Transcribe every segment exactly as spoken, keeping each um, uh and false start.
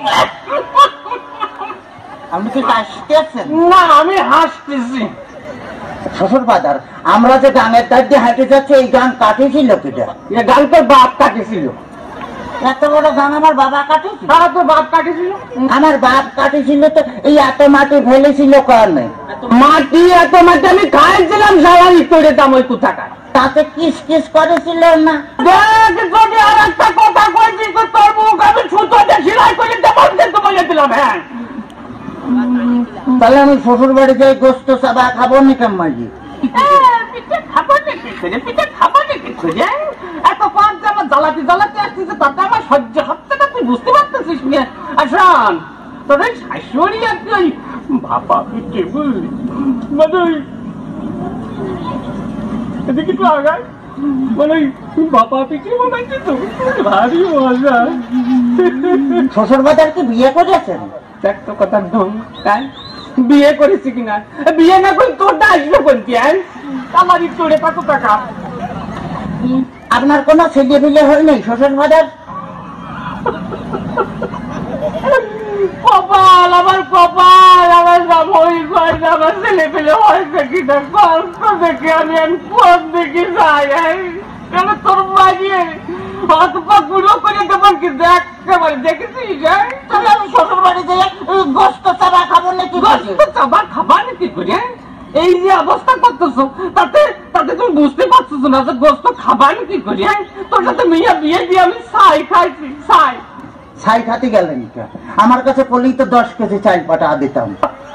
আপনি কি হাসতেছেন? না, আমি হাসতেছি। শ্বশুর বাজার, আমরা যে গাঙের ধার দিয়ে হাঁটে যাচ্ছে, এই গান কাটিয়েছিল কিটা? গান তোর বাপ কাটিয়েছিল। এত বড় গান আমার বাবা কাটিয়েছিল? তারা তোর বাপ কাটিয়েছিল? আমার বাপ কাটিয়েছিল তো এই এত মাটি ফেলেছিল কারণে। মাটি এত মাটি আমি খাইছিলাম জ্বালানি করে দাম ওই কোথাকার। তাতে কিস কিস করেছিল না? দেখ যদি আর একটা কথা কইছি তোর মুখ আমি ছুতো দিয়ে সেলাই করে দেবো কিন্তু বলে দিলাম। হ্যাঁ, তাহলে আমি শ্বশুর বাড়ি যাই গোস্ত চাবা খাবো নি কাম্মাজি? পিঠে খাবো নাকি করে পিঠে খাবো নাকি করে এত পাঁচ আমার জ্বালাতে জ্বালাতে আসতেছে তাতে আমার সহ্য হচ্ছে না, তুই বুঝতে পারতেছিস না? আসন তোর ওই শাশুড়ি আর তুই ভাপা পিঠে বুঝলি মানে এদিকে একটু আগায় মানে ভাপা পিঠে বানাইছি তো ভারী মজা। শ্বশুর বাজার কি বিয়ে করেছেন? দেখ তো কথা ঢং, বিয়ে করেছি কিনা? বিয়ে না করে তোরটা আসবে কোনটি? আমারই তোরে কত টাকা? আপনার কোনো ছেলে পিলে হয় নাই শ্বশুর বাজার? কপাল আমার কপাল, আমার ওই আমার ছেলে পেলে হয়েছে কিনা কষ্ট দেখে আমি কোন দেখি যাই কেন তোর বাড়িয়ে হাত পা গুঁড়ো করে দেবেন কি দেখতে পারি দেখেছিস? তাহলে আমি শ্বশুর বাড়ি যাই গোস্ত চাবা খাবো নাকি? গোস্ত চাবা খাবার নাকি করে এই যে অবস্থা করতেছো তাতে তাতে তুমি বুঝতে পারছো না যে গোস্ত খাবার কি করে? তোর সাথে মেয়ে বিয়ে দিয়ে আমি ছাই খাইছি। ছাই ছাই খাতে গেলেন কে? আমার কাছে পলি তো দশ কেজি চাল পাঠা দিতাম।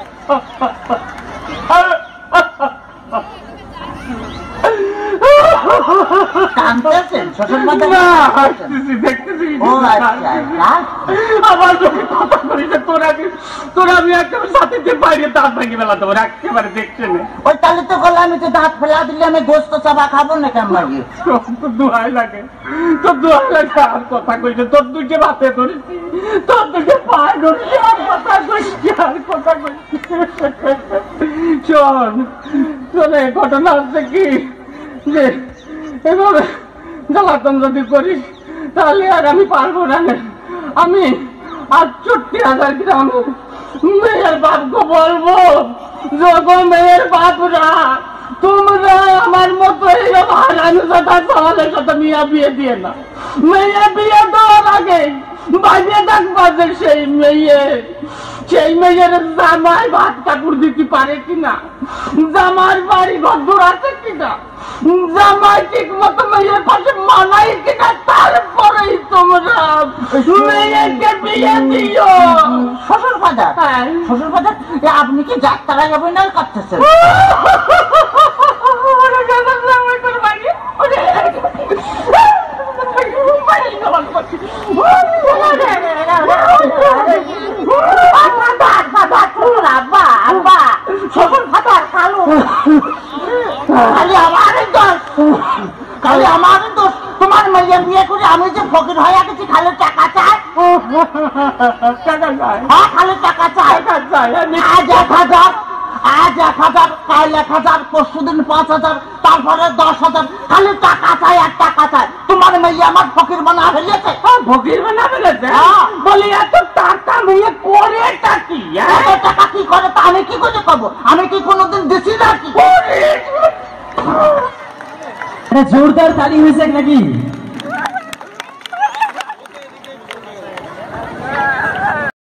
তোরা আমি একেবারে সাথে বাইরে দাঁত ভেঙে বেলা দেবো একেবারে দেখছে না। ওই তাহলে তো বললাম আমি তো দাঁত ফেলা দিলে আমি গোস্ত চাবা খাবো না কেমন লাগে? তোর দোহাই লাগে, তোর দোহাই লাগে আর কথা কইছে তোর দুইটা ভাতে ধরেছি, তোর দুইটা পায়ে ধরেছি আর কথা কইছি আর কথা কইছি। শোন শোনে ঘটনা হচ্ছে কি যে এভাবে জ্বালাতন যদি করিস তাহলে আর আমি পারবো না। আমি আটষট্টি হাজার গ্রামের মেয়ের বাপকে বলবো যখন মেয়ের বাপরা তোমরা আমার মতো এইরকম হারানো সাথে সহলের সাথে মেয়ে বিয়ে দিয়ে না। মেয়ে বিয়ে দেওয়ার আগে বাইরে থাকবা যে সেই মেয়ে সেই মেয়ের জামাই ভাত কাপড় দিতে পারে কিনা, জামার বাড়ি ঘর আছে কিনা, জামাই ঠিক মতো মেয়ের পাশে মানাই কিনা, তারপরেই তোমরা মেয়েকে বিয়ে দিও। শ্বশুর বাজার, শ্বশুর বাজার আপনি কি যাত্রা অভিনয় করতেছেন? শ্বশুর বাজার কালো খালি আমারই দোষ, খালি আমারই দোষ। তোমার মেয়ে বিয়ে করে আমি যে ফকির হয়ে গেছি খালি টাকা চাই, হ্যাঁ খালি টাকা চাই। আজ এক হাজার, আজ এক হাজার, কাল এক হাজার, পরশু দিন পাঁচ হাজার, তারপরে দশ হাজার, খালি টাকা চাই আর টাকা চাই। তোমার মেয়ে আমার ফকির বানা ফেলেছে। ফকির বানা ফেলেছে? বলি এত টাকা মেয়ে করে কি? এত টাকা কি করে তা আমি কি করে করবো? আমি কি কোনোদিন দিছি নাকি? জোরদার তালি হয়েছে নাকি?